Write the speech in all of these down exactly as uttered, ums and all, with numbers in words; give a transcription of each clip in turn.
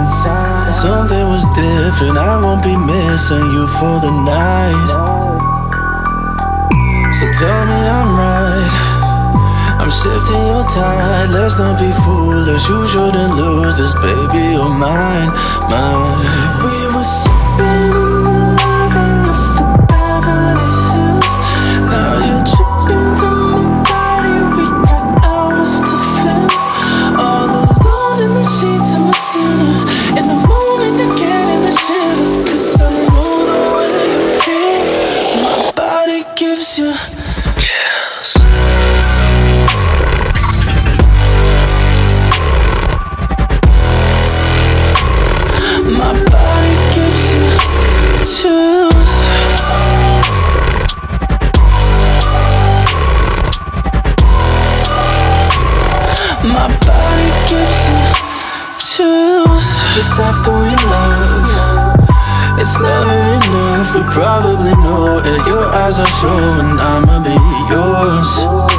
inside. Something was different, I won't be missing you for the night. So tell me I'm right, I'm shifting your tide. Let's not be foolish, you shouldn't lose this, baby, you're mine, mine. We were sipping in the lobby of the Beverly Hills. Now you're tripping to my body, we got hours to fill. All alone in the sheets of my sinner. In the moment you're getting the shivers, cause I know the way you feel. My body gives you chills. My body gives you chills. My body gives you chills. Just after we love, it's never enough, we probably know it. Your eyes are showing I'ma be yours.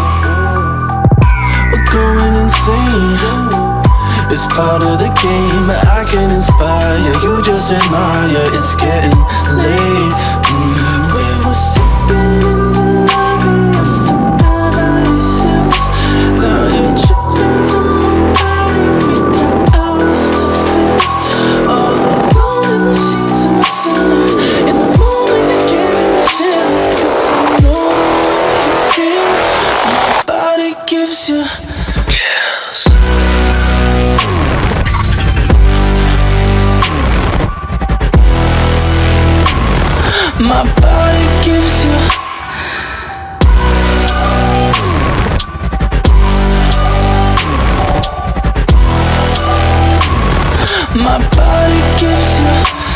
We're going insane, it's part of the game. I can inspire, you just admire. It's getting late. mm. We were sipping in the lobby of the Beverly Hills. Now you're tripping to my body, we got hours to fill. All alone in the sheets of my center. In the moment you're getting the shivers, cause I know the way you feel. My body gives you chills. My body gives you. My body gives you